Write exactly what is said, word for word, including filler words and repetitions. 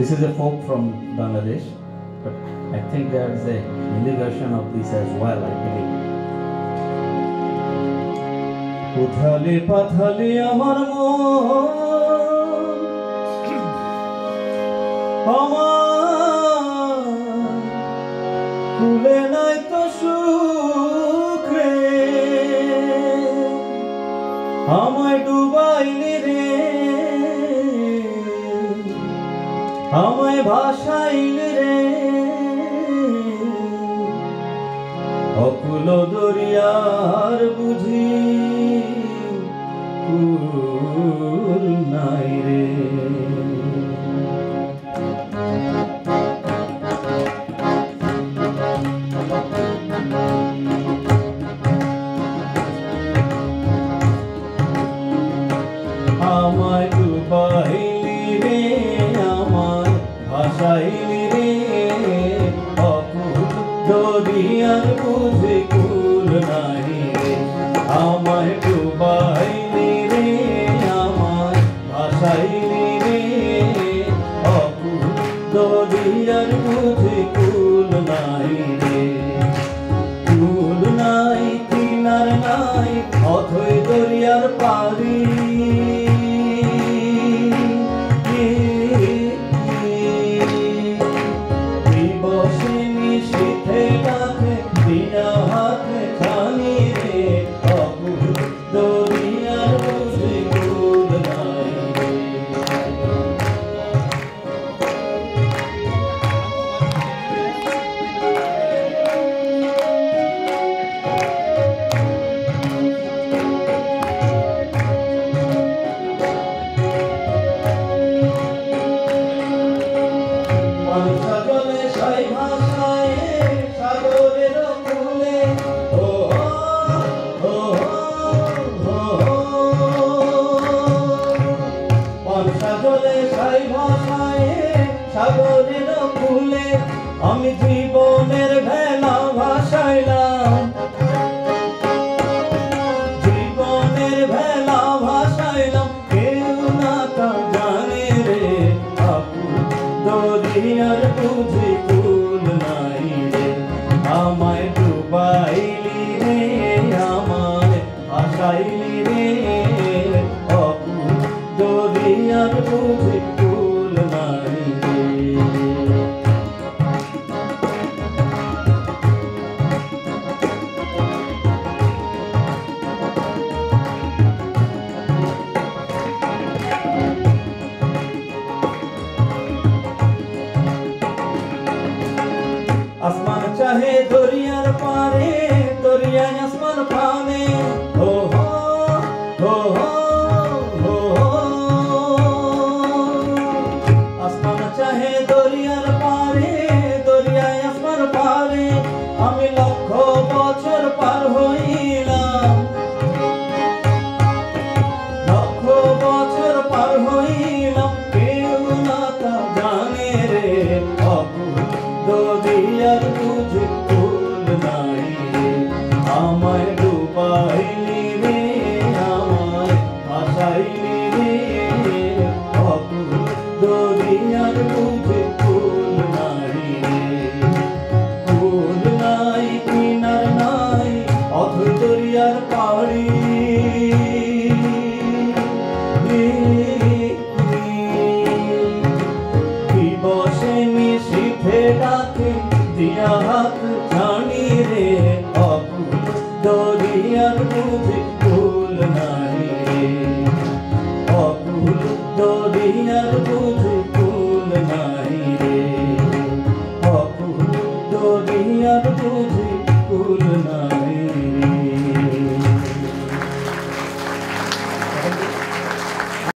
This is a folk from Bangladesh, but I think there is a Hindi version of this as well, I believe. Uthale pathale amar mon amar kule nai to sukh re amay dubaili re amay bhashaili re অকুল দরিয়ার বুঝি কুল নাই রে আমায় ডুবাইলি রে আমায় ভাসাইলি রে অকুল দরিয়ার বুঝি কুল নাই রে আমায় ডুবাইলি রে আমায় ভাসাইলি রে অকুল দরিয়ার বুঝি কুল নাই রে কুল নাই কিনার নাই অথই দরিয়ার পারি সাগরের কূলে আমি জীবনের ভেলা ভাসাইলাম জীবনের ভেলা ভাসাইলাম কেউ না তা জানে রে আকুল দরিয়ার বুঝি কুল নাই রে আমায় ডুবাইলি রে আমায় ভাসাইলি রে আকুল দরিয়ার বুঝি কুল নাই आसमान चाहे दरियार पारे दरिया आसमान पाने हो हो हो हो हो आसमान चाहे दरियार पारे दरिया आसमान पारे আমি লক্ষ বছর পার হইলাম লক্ষ বছর পার হইলাম কেউ না তা জানে রে অকুল দরিয়ার বুঝি কুল নাই রে আমায় ডুবাইলি রে আমায় ভাসাইলি রে অকুল দরিয়ার বুঝি কুল নাই রে কুল নাই কিনার নাই অথই দরিয়ার পাড়ি দিবসে নিশীথে ডাকে দিয়া হাত ছানি রে অকুল দরিয়ার বুঝি